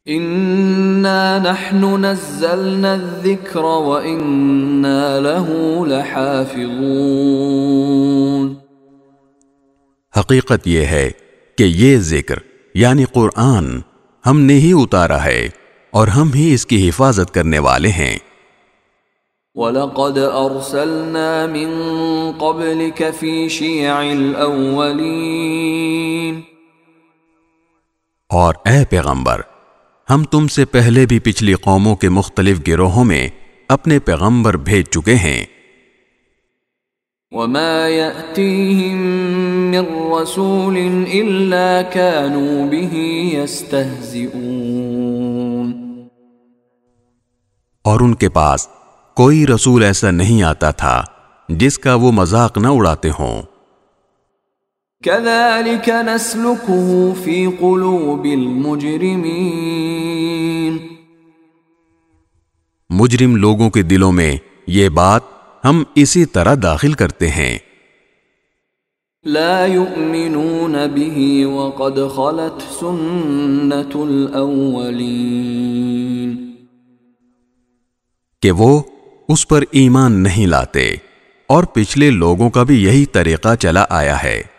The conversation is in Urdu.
إنا نحن نزلنا الذكر وإنا له لحافظون. حقیقت یہ ہے کہ یہ ذکر یعنی قرآن ہم نے ہی اتارا ہے اور ہم ہی اس کی حفاظت کرنے والے ہیں. وَلَقَدْ أَرْسَلْنَا مِن قَبْلِكَ فِي شِيَعِ الْأَوَّلِينَ. اور اے پیغمبر ہم تم سے پہلے بھی پچھلی قوموں کے مختلف گروہوں میں اپنے پیغمبر بھیج چکے ہیں. وَمَا يَأْتِيهِم مِّن رَّسُولٍ إِلَّا كَانُوا بِهِ يَسْتَهْزِئُونَ. اور ان کے پاس کوئی رسول ایسا نہیں آتا تھا جس کا وہ مذاق نہ اڑاتے ہوں. كَذَلِكَ نَسْلُكُهُ فِي قُلُوبِ الْمُجْرِمِينَ. مجرم لوگوں کے دلوں میں یہ بات ہم اسی طرح داخل کرتے ہیں. لا يؤمنون به وقد خلت سنة الأولين. کہ وہ اس پر ایمان نہیں لاتے اور پچھلے لوگوں کا بھی یہی طریقہ چلا آیا ہے.